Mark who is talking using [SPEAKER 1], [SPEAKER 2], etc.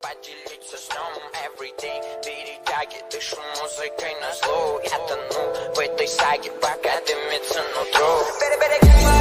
[SPEAKER 1] Поделиться сном everyday. Перетяги, дышу музыкой на зло. Я тону в этой саге, пока дымится нутро.